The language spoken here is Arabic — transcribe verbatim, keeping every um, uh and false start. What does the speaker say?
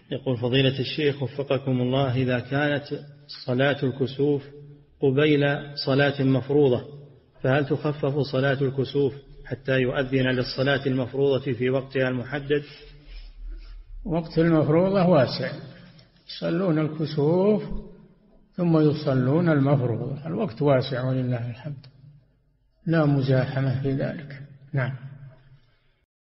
يقول فضيلة الشيخ وفقكم الله، إذا كانت صلاة الكسوف قبيل صلاة مفروضة فهل تخفف صلاة الكسوف حتى يؤذن للصلاة المفروضة في وقتها المحدد؟ وقت المفروضة واسع، يصلون الكسوف ثم يصلون المفروضة، الوقت واسع ولله الحمد، لا مزاحمة في ذلك. نعم.